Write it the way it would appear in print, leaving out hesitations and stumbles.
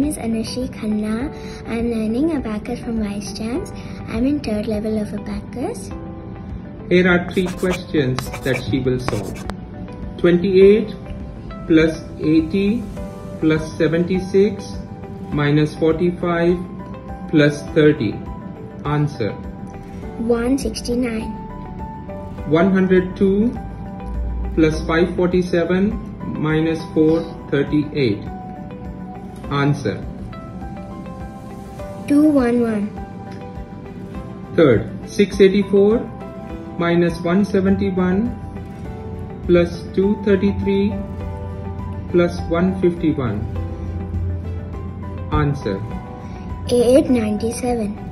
is Anushree Khanna. I am learning Abacus from Wisechamps. I am in 3rd level of Abacus. Here are 3 questions that she will solve. 28 plus 80 plus 76 minus 45 plus 30. Answer. 169. 102 plus 547 minus 438. Answer. 211. Third, 684 minus 171 plus 233 plus 151. Answer. 897.